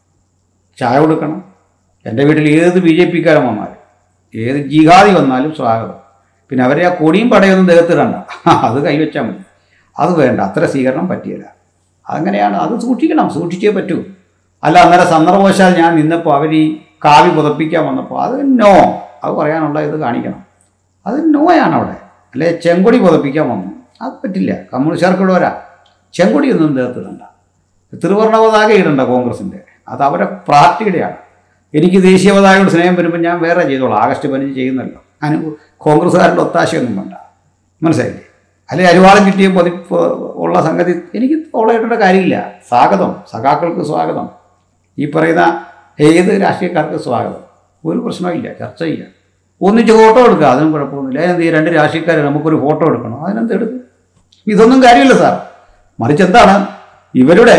ചായ കൊടുക്കണം. എൻ്റെ വീട്ടിൽ ഏത് ബി ജെ പിക്കാരൻ വന്നാലും ഏത് ജിഹാദി വന്നാലും സ്വാഗതം. പിന്നെ അവരെ ആ കൊടിയും പടയൊന്നും ദേഹത്തിടണ്ട, അത് കൈവച്ചാൽ മതി. അത് വേണ്ട, അത്ര സ്വീകരണം പറ്റിയില്ല. അങ്ങനെയാണ്, അത് സൂക്ഷിക്കണം, സൂക്ഷിച്ചേ പറ്റൂ. അല്ല അന്നേരം സന്ദർഭവശാൽ ഞാൻ നിന്നപ്പോൾ അവർ ഈ കാവി പുതപ്പിക്കാൻ വന്നപ്പോൾ അത് നോ, അത് പറയാനുള്ള ഇത് കാണിക്കണം. അത് നോയാണ് അവിടെ. അല്ലെ ചെങ്കൊടി പുതപ്പിക്കാൻ വന്നു, അത് പറ്റില്ല. കമ്മ്യൂണിസ്റ്റുകാർക്കൂടെ വരാം, ചെങ്കൊടിയൊന്നും ദേഹത്തിടണ്ട. ത്രിവർണ്ണ പതാക ഇടണ്ട കോൺഗ്രസിൻ്റെ, അത് അവരുടെ പാർട്ടിയുടെയാണ്. എനിക്ക് ദേശീയ പതാകയോട് സ്നേഹം വരുമ്പോൾ ഞാൻ വേറെ ചെയ്തോളാം, ആഗസ്റ്റ് പതിനഞ്ച് ചെയ്യുന്നല്ലോ. അതിന് കോൺഗ്രസ്സുകാരുടെ ഒത്താശയൊന്നും വേണ്ട, മനസ്സിലായില്ലേ? അല്ലെങ്കിൽ അരിവാളം കിട്ടിയ പതിപ്പ് ഉള്ള സംഗതി എനിക്ക് ഓളയിട്ടേണ്ട കാര്യമില്ല. സ്വാഗതം, സഖാക്കൾക്ക് സ്വാഗതം, ഈ പറയുന്ന ഏത് രാഷ്ട്രീയക്കാർക്ക് സ്വാഗതം. ഒരു പ്രശ്നമില്ല, ചർച്ച ചെയ്യാം, ഒന്നിച്ച് ഫോട്ടോ എടുക്കുക, അതിനും കുഴപ്പമൊന്നുമില്ല. അതിനെന്ത് രണ്ട് രാഷ്ട്രീയക്കാർ നമുക്കൊരു ഫോട്ടോ എടുക്കണം, അതിനെന്ത് എടുക്കും? ഇതൊന്നും കാര്യമില്ല സാർ. മറിച്ച് എന്താണ്, ഇവരുടെ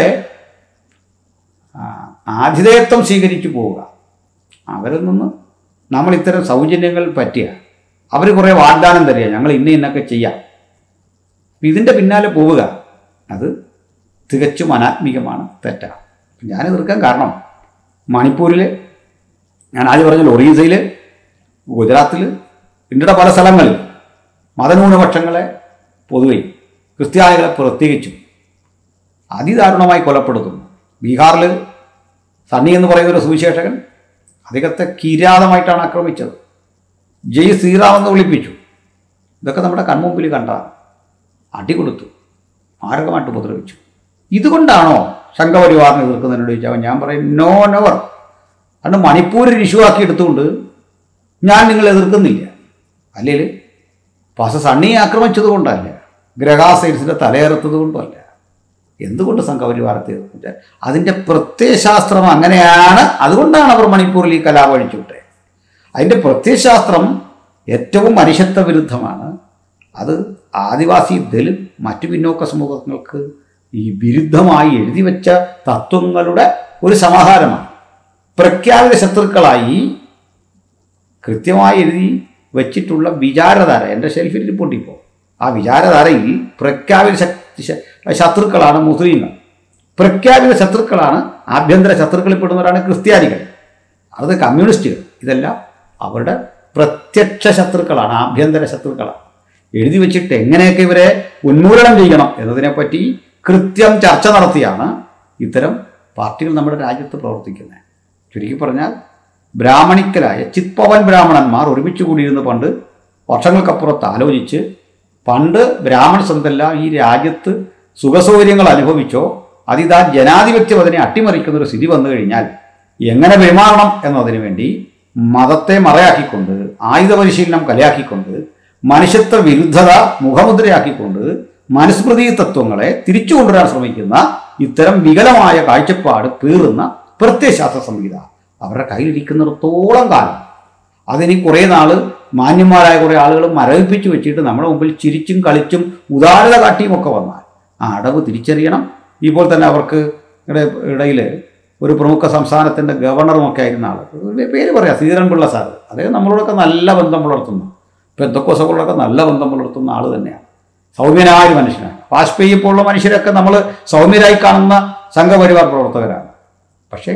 ആതിഥേയത്വം സ്വീകരിച്ചു പോവുക. അവരിൽ നിന്ന് നമ്മൾ ഇത്തരം സൗജന്യങ്ങൾ പറ്റിയ അവർ കുറേ വാഗ്ദാനം തരിക, ഞങ്ങൾ ഇന്ന ഇന്നൊക്കെ ചെയ്യാം. ഇതിൻ്റെ പിന്നാലെ പോവുക, അത് തികച്ചും അനാത്മികമാണ്, തെറ്റാണ്. ഞാൻ എതിർക്കാൻ കാരണം, മണിപ്പൂരിൽ ഞാൻ ആദ്യം പറഞ്ഞ ഒറീസയിൽ, ഗുജറാത്തിൽ, ഇന്ത്യയുടെ പല സ്ഥലങ്ങളിൽ മതന്യൂനപക്ഷങ്ങളെ പൊതുവെ ക്രിസ്ത്യാനികളെ പ്രത്യേകിച്ചും അതിദാരുണമായി കൊലപ്പെടുത്തുന്നു. ബീഹാറിൽ സണ്ണി എന്ന് പറയുന്നൊരു സുവിശേഷകൻ അദ്ദേഹത്തെ കിരാതമായിട്ടാണ് ആക്രമിച്ചത്. ജയ് ശ്രീറാമെന്ന് വിളിപ്പിച്ചു. ഇതൊക്കെ നമ്മുടെ കൺമുമ്പിൽ കണ്ടതാണ്. അടികൊടുത്തു, മാരകമായിട്ട് ഉപദ്രവിച്ചു. ഇതുകൊണ്ടാണോ സംഘപരിവാറിനെ എതിർക്കുന്നതിനോട് ചോദിച്ചാൽ ഞാൻ പറയും നോ നെവർ. കാരണം മണിപ്പൂരിൽ ഇഷ്യൂ ആക്കി എടുത്തുകൊണ്ട് ഞാൻ നിങ്ങളെ എതിർക്കുന്നില്ല. അല്ലെങ്കിൽ പാസ സണ്ണിയെ ആക്രമിച്ചത് കൊണ്ടല്ല, ഗ്രഹാസൈഡ്സിൻ്റെ തലയേറത്തത് കൊണ്ടുമല്ല. എന്തുകൊണ്ട് സംഘപരിവാരത്തെ എതിർക്കില്ല? അതിൻ്റെ പ്രത്യയശാസ്ത്രം അങ്ങനെയാണ്. അതുകൊണ്ടാണ് അവർ മണിപ്പൂരിൽ ഈ കലാപം അഴിച്ചുവിട്ടത്. അതിൻ്റെ പ്രത്യയശാസ്ത്രം ഏറ്റവും മനുഷ്യത്വ വിരുദ്ധമാണ്. അത് ആദിവാസി, ദലിത്, മറ്റു പിന്നോക്ക സമൂഹങ്ങൾക്ക് ഈ വിരുദ്ധമായി എഴുതി വെച്ച തത്വങ്ങളുടെ ഒരു സമാഹാരമാണ്. പ്രഖ്യാപിത ശത്രുക്കളായി കൃത്യമായി എഴുതി വച്ചിട്ടുള്ള വിചാരധാര എൻ്റെ ഷെൽഫിൽ ഇരിപ്പുണ്ടിപ്പോൾ. ആ വിചാരധാരയിൽ പ്രഖ്യാപിത ശത്രുക്കളാണ് മുസ്ലിങ്ങൾ, പ്രഖ്യാപിത ശത്രുക്കളാണ് ആഭ്യന്തര ശത്രുക്കളിൽപ്പെടുന്നവരാണ് ക്രിസ്ത്യാനികൾ, അത് കമ്മ്യൂണിസ്റ്റുകൾ. ഇതെല്ലാം അവരുടെ പ്രത്യക്ഷ ശത്രുക്കളാണ്, ആഭ്യന്തര ശത്രുക്കളാണ്. എഴുതി വെച്ചിട്ട് എങ്ങനെയൊക്കെ ഇവരെ ഉന്മൂലനം ചെയ്യണം എന്നതിനെപ്പറ്റി കൃത്യം ചർച്ച നടത്തിയാണ് ഇത്തരം പാർട്ടികൾ നമ്മുടെ രാജ്യത്ത് പ്രവർത്തിക്കുന്നത്. ചുരുക്കി പറഞ്ഞാൽ ബ്രാഹ്മണിക്കലായ ചിത്പവൻ ബ്രാഹ്മണന്മാർ ഒരുമിച്ച് കൂടിയിരുന്ന് പണ്ട് വർഷങ്ങൾക്കപ്പുറത്ത് ആലോചിച്ച്, പണ്ട് ബ്രാഹ്മണ എന്തെല്ലാം ഈ രാജ്യത്ത് സുഖസൗകര്യങ്ങൾ അനുഭവിച്ചോ അതിതാ ജനാധിപത്യം അതിനെ അട്ടിമറിക്കുന്നൊരു സ്ഥിതി വന്നു കഴിഞ്ഞാൽ എങ്ങനെ പെരുമാറണം എന്നതിനു വേണ്ടി മതത്തെ മറയാക്കിക്കൊണ്ട്, ആയുധ പരിശീലനം കലയാക്കിക്കൊണ്ട്, മനുഷ്യത്വ വിരുദ്ധത മുഖമുദ്രയാക്കിക്കൊണ്ട് മനുസ്മൃതി തത്വങ്ങളെ തിരിച്ചു കൊണ്ടുവരാൻ ശ്രമിക്കുന്ന ഇത്തരം വികലമായ കാഴ്ചപ്പാട് പേറുന്ന പ്രത്യയശാസ്ത്ര സംഹിത അവരുടെ കയ്യിലിരിക്കുന്നിടത്തോളം കാലം അതിനി കുറേ നാൾ മാന്യന്മാരായ കുറേ ആളുകൾ മരവിപ്പിച്ച് വെച്ചിട്ട് നമ്മുടെ മുമ്പിൽ ചിരിച്ചും കളിച്ചും ഉദാരത കാട്ടിയുമൊക്കെ വന്നാൽ ആ അടവ് തിരിച്ചറിയണം. ഇപ്പോൾ തന്നെ അവർക്ക് ഇടയിൽ ഒരു പ്രമുഖ സംസ്ഥാനത്തിൻ്റെ ഗവർണറുമൊക്കെ ആയിരുന്ന ആൾ, പേര് പറയാം, ശ്രീധരൻപിള്ള സാറ്, അദ്ദേഹം നമ്മളോടൊക്കെ നല്ല ബന്ധം പുലർത്തുന്ന, പെന്തക്കോസകളോടൊക്കെ നല്ല ബന്ധം പുലർത്തുന്ന ആൾ തന്നെയാണ്. സൗമ്യനായ ഒരു മനുഷ്യനാണ്. വാജ്പേയി പോലുള്ള മനുഷ്യരൊക്കെ നമ്മൾ സൗമ്യരായി കാണുന്ന സംഘപരിവാർ പ്രവർത്തകരാണ്. പക്ഷേ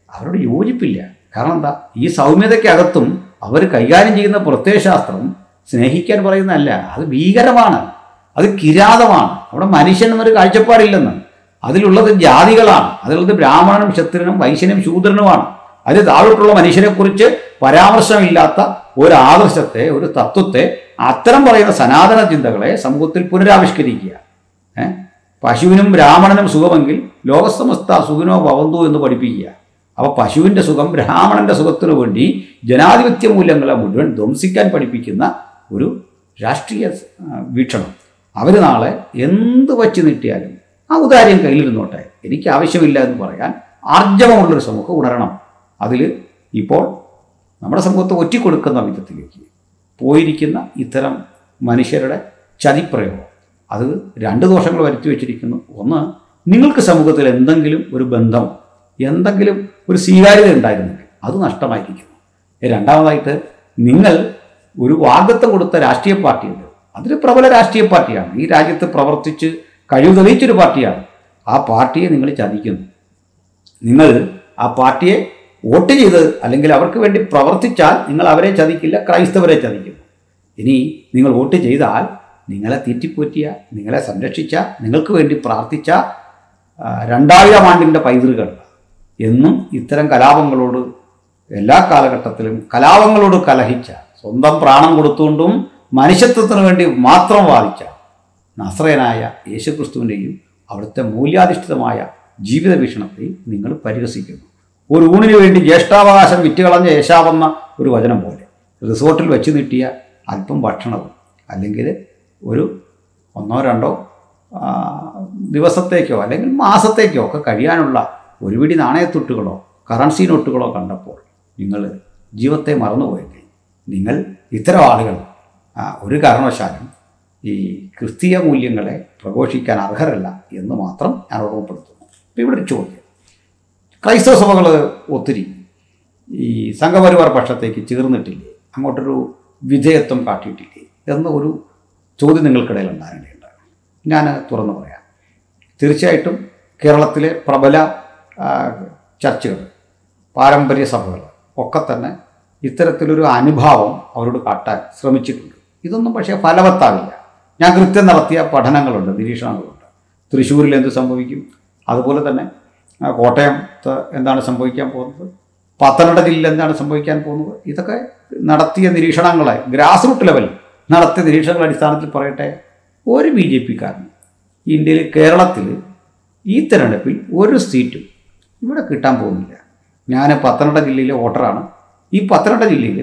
അവരോട് യോജിപ്പില്ല. കാരണം എന്താ, ഈ സൗമ്യതയ്ക്കകത്തും അവർ കൈകാര്യം ചെയ്യുന്ന പ്രത്യയശാസ്ത്രം സ്നേഹിക്കാൻ പറയുന്നതല്ല, അത് ഭീകരമാണ്, അത് കിരാതമാണ്. അവിടെ മനുഷ്യൻ എന്നൊരു കാഴ്ചപ്പാടില്ലെന്ന്. അതിലുള്ളത് ജാതികളാണ്, അതിലുള്ളത് ബ്രാഹ്മണനും ക്ഷത്രിയനും വൈശ്യനും ശൂദ്രനുമാണ്. അതിൽ താഴോട്ടുള്ള മനുഷ്യരെക്കുറിച്ച് പരാമർശമില്ലാത്ത ഒരു ആദർശത്തെ, ഒരു തത്വത്തെ, അത്തരം പറയുന്ന സനാതന ചിന്തകളെ സമൂഹത്തിൽ പുനരാവിഷ്കരിക്കുക. ഏഹ് പശുവിനും ബ്രാഹ്മണനും സുഖമെങ്കിൽ ലോകസമസ്ത സുഖിനോ ഭവന്തു എന്ന് പഠിപ്പിക്കുക. അപ്പോൾ പശുവിൻ്റെ സുഖം ബ്രാഹ്മണൻ്റെ സുഖത്തിനു വേണ്ടി ജനാധിപത്യ മൂല്യങ്ങളെ മുഴുവൻ ധ്വംസിക്കാൻ പഠിപ്പിക്കുന്ന ഒരു രാഷ്ട്രീയ വീക്ഷണം. അവർ നാളെ എന്ത് വച്ച് നീട്ടിയാലും ആ ഉദാര്യം കയ്യിലിരുന്നോട്ടെ, എനിക്ക് ആവശ്യമില്ല എന്ന് പറയാൻ ആർജവമുള്ളൊരു സമൂഹം ഉണരണം. അതിൽ ഇപ്പോൾ നമ്മുടെ സമൂഹത്തെ ഒറ്റിക്കൊടുക്കുന്ന വിധത്തിലേക്ക് പോയിരിക്കുന്ന ഇത്തരം മനുഷ്യരുടെ ചതിപ്രയോഗം, അത് രണ്ട് ദോഷങ്ങൾ വരുത്തി വച്ചിരിക്കുന്നു. ഒന്ന്, നിങ്ങൾക്ക് സമൂഹത്തിൽ എന്തെങ്കിലും ഒരു ബന്ധം, എന്തെങ്കിലും ഒരു സ്വീകാര്യത ഉണ്ടായിരുന്നെങ്കിൽ അത് നഷ്ടമായിരിക്കുന്നു. രണ്ടാമതായിട്ട്, നിങ്ങൾ ഒരു വാഗ്ദത്തം കൊടുത്ത രാഷ്ട്രീയ പാർട്ടിയുണ്ട്, അതൊരു പ്രബല രാഷ്ട്രീയ പാർട്ടിയാണ്, ഈ രാജ്യത്ത് പ്രവർത്തിച്ച് കഴിവ് തെളിയിച്ചൊരു പാർട്ടിയാണ്. ആ പാർട്ടിയെ നിങ്ങൾ ചതിക്കുന്നു. നിങ്ങൾ ആ പാർട്ടിയെ വോട്ട് ചെയ്ത് അല്ലെങ്കിൽ അവർക്ക് വേണ്ടി പ്രവർത്തിച്ചാൽ നിങ്ങൾ അവരെ ചതിക്കില്ല, ക്രൈസ്തവരെ ചതിക്കുന്നു. ഇനി നിങ്ങൾ വോട്ട് ചെയ്താൽ നിങ്ങളെ തീറ്റിപ്പോറ്റിയ, നിങ്ങളെ സംരക്ഷിച്ച, നിങ്ങൾക്ക് വേണ്ടി പ്രാർത്ഥിച്ച രണ്ടായിരം ആണ്ടിൻ്റെ പൈതൃകൾ എന്നും ഇത്തരം കലാപങ്ങളോട് എല്ലാ കാലഘട്ടത്തിലും കലാപങ്ങളോട് കലഹിച്ച, സ്വന്തം പ്രാണം കൊടുത്തുകൊണ്ടും മനുഷ്യത്വത്തിന് വേണ്ടി മാത്രം വാദിച്ച നസ്രയനായ യേശുക്രിസ്തുവിൻ്റെയും അവിടുത്തെ മൂല്യാധിഷ്ഠിതമായ ജീവിത വീക്ഷണത്തെയും നിങ്ങൾ പരിഹസിക്കുന്നു. ഒരു ഊണിന് വേണ്ടി ജ്യേഷ്ഠാവകാശം വിറ്റുകളഞ്ഞ യേശാവെന്ന ഒരു വചനം പോലെ റിസോർട്ടിൽ വെച്ച് നീട്ടിയ അല്പം ഭക്ഷണവും അല്ലെങ്കിൽ ഒരു ഒന്നോ രണ്ടോ ദിവസത്തേക്കോ അല്ലെങ്കിൽ മാസത്തേക്കോ ഒക്കെ കഴിയാനുള്ള ഒരു പിടി നാണയത്തുട്ടുകളോ കറൻസി നോട്ടുകളോ കണ്ടപ്പോൾ നിങ്ങൾ ജീവിതത്തെ മറന്നുപോയെങ്കിൽ നിങ്ങൾ ഇത്തരം ആളുകൾ ഒരു കാരണവശാലും ഈ ക്രിസ്തീയ മൂല്യങ്ങളെ പ്രഘോഷിക്കാൻ അർഹരല്ല എന്ന് മാത്രം ഞാൻ ഓർമ്മപ്പെടുത്തുന്നു. ഇപ്പോൾ ഇവിടെ ഒരു ചോദ്യം, ക്രൈസ്തവ സഭകൾ ഒത്തിരി ഈ സംഘപരിവാർ പക്ഷത്തേക്ക് ചേർന്നിട്ടില്ലേ, അങ്ങോട്ടൊരു വിധേയത്വം കാട്ടിയിട്ടില്ലേ എന്ന ഒരു ചോദ്യം നിങ്ങൾക്കിടയിൽ ഉണ്ടാകേണ്ടതുണ്ട്. ഞാൻ തുറന്നു പറയാം, തീർച്ചയായിട്ടും കേരളത്തിലെ പ്രബല ചർച്ചുകൾ, പാരമ്പര്യ സഭകൾ ഒക്കെ തന്നെ ഇത്തരത്തിലൊരു അനുഭാവം അവരോട് കാട്ടാൻ ശ്രമിച്ചിട്ടുണ്ട്. ഇതൊന്നും പക്ഷേ ഫലവത്താവില്ല. ഞാൻ കൃത്യം നടത്തിയ പഠനങ്ങളുണ്ട്, നിരീക്ഷണങ്ങളുണ്ട്. തൃശ്ശൂരിൽ എന്ത് സംഭവിക്കും, അതുപോലെ തന്നെ കോട്ടയത്ത് എന്താണ് സംഭവിക്കാൻ പോകുന്നത്, പത്തനംതിട്ട ജില്ലയിൽ എന്താണ് സംഭവിക്കാൻ പോകുന്നത്, ഇതൊക്കെ നടത്തിയ നിരീക്ഷണങ്ങളെ ഗ്രാസ് റൂട്ട് ലെവലിൽ നടത്തിയ നിരീക്ഷണങ്ങളുടെ അടിസ്ഥാനത്തിൽ പറയട്ടെ, ഒരു ബി ജെ പിക്കാരൻ ഇന്ത്യയിൽ കേരളത്തിൽ ഈ തെരഞ്ഞെടുപ്പിൽ ഒരു സീറ്റും ഇവിടെ കിട്ടാൻ പോകുന്നില്ല. ഞാൻ പത്തനംതിട്ട ജില്ലയിലെ വോട്ടറാണ്. ഈ പത്തനംതിട്ട ജില്ലയിൽ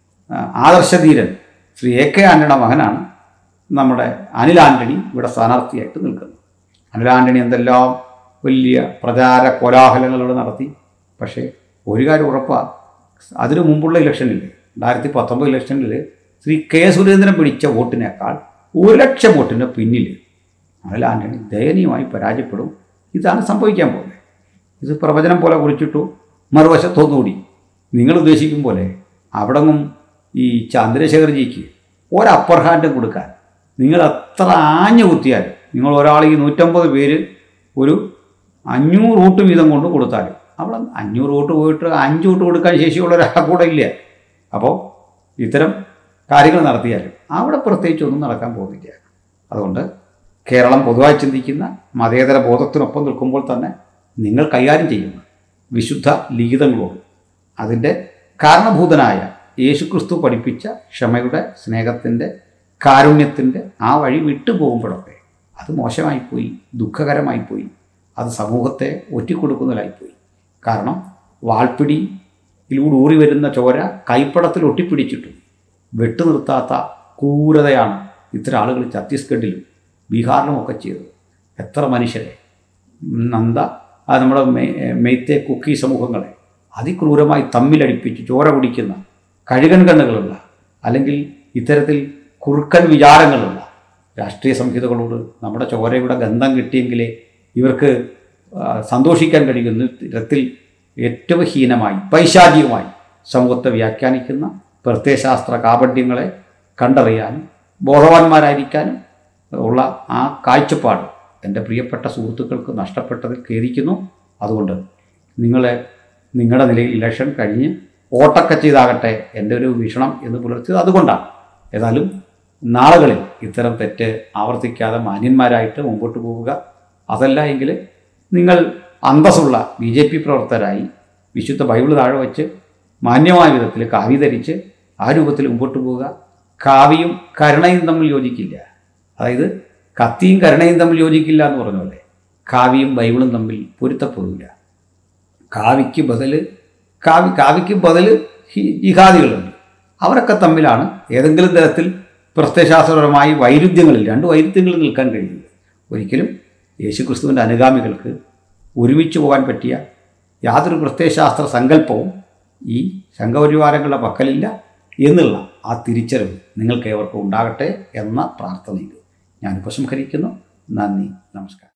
ആദർശധീരൻ ശ്രീ എ കെ ആൻ്റണിയുടെ മകനാണ് നമ്മുടെ അനിൽ ആൻ്റണി ഇവിടെ സ്ഥാനാർത്ഥിയായിട്ട് നിൽക്കുന്നത്. അനിൽ ആൻ്റണി എന്തെല്ലാം വലിയ പ്രചാര കോലാഹലങ്ങളോട് നടത്തി. പക്ഷേ ഒരു കാര്യം ഉറപ്പാണ്, അതിനു മുമ്പുള്ള ഇലക്ഷനിൽ രണ്ടായിരത്തി പത്തൊമ്പത് ഇലക്ഷനിൽ ശ്രീ കെ സുരേന്ദ്രൻ പിടിച്ച വോട്ടിനേക്കാൾ ഒരു ലക്ഷം വോട്ടിന് പിന്നിൽ അനിൽ ആൻ്റണി ദയനീയമായി പരാജയപ്പെടും. ഇതാണ് സംഭവിക്കാൻ പോകുന്നത്. ഇത് പ്രവചനം പോലെ കുറിച്ചിട്ടു. മറുവശത്തൊന്നുകൂടി നിങ്ങൾ ഉദ്ദേശിക്കും പോലെ അവിടെങ്ങും ഈ ചന്ദ്രശേഖർജിക്ക് ഒരപ്പർ ഹാൻഡും കൊടുക്കാൻ നിങ്ങൾ എത്ര ആഞ്ഞു കുത്തിയാലും, നിങ്ങൾ ഒരാൾ ഈ നൂറ്റമ്പത് പേര് ഒരു അഞ്ഞൂറ് വോട്ട് വീതം കൊണ്ട് കൊടുത്താലും അവിടെ അഞ്ഞൂറ് വോട്ട് പോയിട്ട് അഞ്ച് വോട്ട് കൊടുക്കാൻ ശേഷിയുള്ള ഒരാൾ കൂടെ ഇല്ല. അപ്പോൾ ഇത്തരം കാര്യങ്ങൾ നടത്തിയാലും അവിടെ പ്രത്യേകിച്ചൊന്നും നടക്കാൻ പോകുന്നില്ല. അതുകൊണ്ട് കേരളം പൊതുവായി ചിന്തിക്കുന്ന മതേതര ബോധത്തിനൊപ്പം നിൽക്കുമ്പോൾ തന്നെ നിങ്ങൾ കൈകാര്യം ചെയ്യുന്ന വിശുദ്ധ ലിഖിതങ്ങളോട് അതിൻ്റെ കാരണഭൂതനായ യേശുക്രിസ്തു പഠിപ്പിച്ച ക്ഷമയുടെ, സ്നേഹത്തിൻ്റെ, കാരുണ്യത്തിൻ്റെ ആ വഴി വിട്ടു പോകുമ്പോഴൊക്കെ അത് മോശമായിപ്പോയി, ദുഃഖകരമായിപ്പോയി, അത് സമൂഹത്തെ ഒറ്റിക്കൊടുക്കുന്നതിലായിപ്പോയി. കാരണം വാൾപ്പിടിയിലൂടെ ഊറി വരുന്ന ചോര കൈപ്പടത്തിൽ ഒട്ടിപ്പിടിച്ചിട്ടും വെട്ടു നിർത്താത്ത ക്രൂരതയാണ് ഇത്തരം ആളുകൾ ഛത്തീസ്ഗഡിലും ബീഹാറിലുമൊക്കെ ചെയ്തത്. എത്ര മനുഷ്യരെ, നന്ദ ആ നമ്മുടെ മെയ്ത്തെ കുക്കി സമൂഹങ്ങളെ അതിക്രൂരമായി തമ്മിലടിപ്പിച്ച് ചോര കുടിക്കുന്ന കഴുകൻ കണ്ണുകളുള്ള അല്ലെങ്കിൽ ഇത്തരത്തിൽ കുറുക്കൻ വിചാരങ്ങളുള്ള രാഷ്ട്രീയ സംഹിതകളോട് നമ്മുടെ ചോരയുടെ ഗന്ധം കിട്ടിയെങ്കിലേ ഇവർക്ക് സന്തോഷിക്കാൻ കഴിയുന്ന തരത്തിൽ ഏറ്റവും ഹീനമായി പൈശാചികമായി സമൂഹത്തെ വ്യാഖ്യാനിക്കുന്ന പ്രത്യയശാസ്ത്ര കാപഢ്യങ്ങളെ കണ്ടറിയാനും ബോധവാന്മാരായിരിക്കാനും ഉള്ള ആ കാഴ്ചപ്പാട് എൻ്റെ പ്രിയപ്പെട്ട സുഹൃത്തുക്കൾക്ക് നഷ്ടപ്പെട്ടതിൽ ഖേദിക്കുന്നു. അതുകൊണ്ട് നിങ്ങളെ നിങ്ങളുടെ നിലയിൽ ഇലക്ഷൻ കഴിഞ്ഞ് വോട്ടൊക്കെ ചെയ്താകട്ടെ എൻ്റെ ഒരു വീക്ഷണം എന്ന് പുലർത്തിയത് അതുകൊണ്ടാണ്. ഏതായാലും നാളുകളിൽ ഇത്തരം തെറ്റ് ആവർത്തിക്കാതെ മാന്യന്മാരായിട്ട് മുമ്പോട്ട് പോവുക. അതല്ല എങ്കിൽ നിങ്ങൾ അന്തസ്സുള്ള ബി ജെ പി പ്രവർത്തകരായി വിശുദ്ധ ബൈബിൾ താഴെ വെച്ച് മാന്യമായ വിധത്തിൽ കാവി ധരിച്ച് ആ രൂപത്തിൽ മുമ്പോട്ട് പോവുക. കാവിയും കരുണയും തമ്മിൽ യോജിക്കില്ല. അതായത് കത്തിയും കരുണയും തമ്മിൽ യോജിക്കില്ല എന്ന് പറഞ്ഞ പോലെ കാവിയും ബൈബിളും തമ്മിൽ പൊരുത്തപ്പെടില്ല. കാവിക്ക് ബദൽ കാവി കാവിക്ക് ബദൽ ജിഹാദികളുണ്ട്. അവരൊക്കെ തമ്മിലാണ് ഏതെങ്കിലും തരത്തിൽ പ്രത്യയശാസ്ത്രപരമായി വൈരുദ്ധ്യങ്ങളിൽ രണ്ട് വൈരുദ്ധ്യങ്ങളിൽ നിൽക്കാൻ കഴിയുന്നത്. ഒരിക്കലും യേശുക്രിസ്തുവിൻ്റെ അനുഗാമികൾക്ക് ഒരുമിച്ച് പോകാൻ പറ്റിയ യാതൊരു പ്രത്യയശാസ്ത്ര സങ്കല്പവും ഈ സംഘപരിവാരങ്ങളുടെ പക്കലില്ല എന്നുള്ള ആ തിരിച്ചറിവ് നിങ്ങൾക്ക് ഏവർക്കും ഉണ്ടാകട്ടെ എന്ന പ്രാർത്ഥനയിൽ ഞാൻ ഉപസംഹരിക്കുന്നു. നന്ദി, നമസ്കാരം.